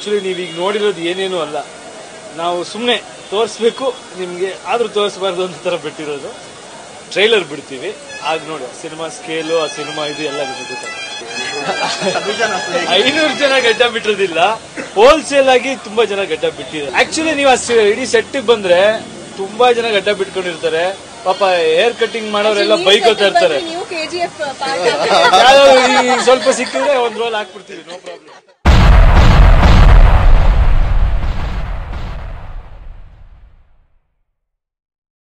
Actually ನೀವೀಗ ನೋಡಿರೋದು ಏನೇನು ಅಲ್ಲ, ನಾವು ಸುಮ್ಮನೆ ತೋರಿಸ್ಬೇಕು ನಿಮ್ಗೆ, ಆದ್ರೂ ತೋರಿಸಬಾರ್ದು ಅನ್ನೋ ತರ ಬಿಟ್ಟಿರೋದು. ಟ್ರೈಲರ್ ಬಿಡ್ತೀವಿ, ಆಗ ನೋಡಿ ಸಿನಿಮಾ ಸ್ಕೇಲು, ಆ ಸಿನಿಮಾ ಇದು ಎಲ್ಲ ಗೊತ್ತಾಗುತ್ತೆ. 500 ಜನ ಗಡ್ಡ ಬಿಟ್ಟಿರೋದಿಲ್ಲ, ಹೋಲ್ಸೇಲ್ ಆಗಿ ತುಂಬಾ ಜನ ಗಡ್ಡ ಬಿಟ್ಟಿದ್ದಾರೆ. ಆಕ್ಚುಲಿ ನೀವು ಇಡೀ ಸೆಟ್ ಬಂದ್ರೆ ತುಂಬಾ ಜನ ಗಡ್ಡ ಬಿಟ್ಕೊಂಡಿರ್ತಾರೆ. ಪಾಪ ಹೇರ್ ಕಟಿಂಗ್ ಮಾಡೋರೆಲ್ಲ ಬೈಕ್ ಹೋಗ್ತಾ ಇರ್ತಾರೆ. ಸ್ವಲ್ಪ ಸಿಕ್ಕಿದ್ರೆ ಒಂದ್ ರೋಲ್ ಹಾಕ್ಬಿಡ್ತೀವಿ, ನೋ ಪ್ರಾಬ್ಲಮ್.